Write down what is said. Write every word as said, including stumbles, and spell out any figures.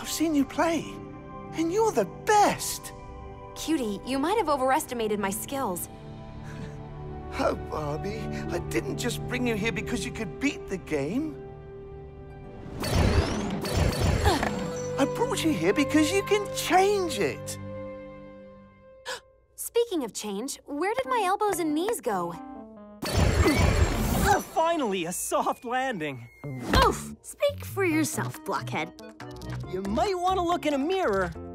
I've seen you play, and you're the best. Cutie, you might have overestimated my skills. Oh, Barbie, I didn't just bring you here because you could beat the game. I brought you here because you can change it. Speaking of change, where did my elbows and knees go? Oh, finally, a soft landing. Oof! Speak for yourself, blockhead. You might want to look in a mirror.